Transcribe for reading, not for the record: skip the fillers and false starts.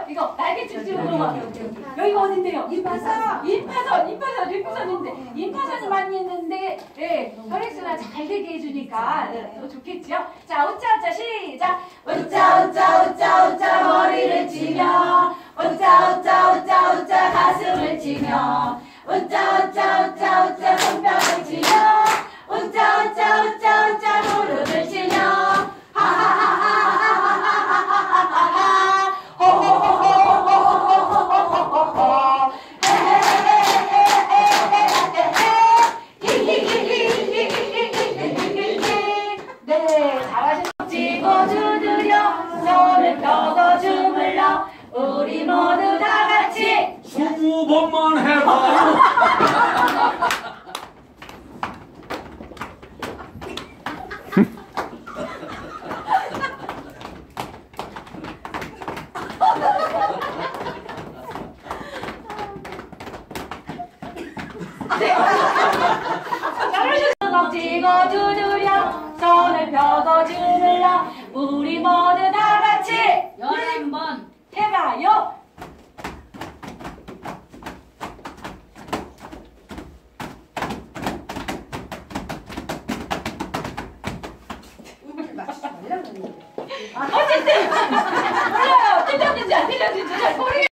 이거 날개 쭉쭉으로만. 여기가 어딘데요? 임파선. 임파선인데 임파선이 있는데 예, 혈액순환 잘 되게 해주니까 더 좋겠죠? 자, 우짜 시작. 우짜 머리를 치며 우짜 가슴을 치며 우짜 손뼉을 치며 우짜 무릎을 치며 하하하하하하하하하하하 호호호호호호호호호호호 네, 잘하셨어요. 쥐고 두드려 손을 펴고 주물러 우리 모두 다 같이 20번만 해봐요. 잘하셨어요. 쥐고 두드려 손을 펴고 주물러 우리 모두 다 같이 11번. 해봐요. 맞추지 말라고 그랬는데. 어쨌든 몰라요. 틀렸는지 안 틀렸는지 잘 모르겠어요.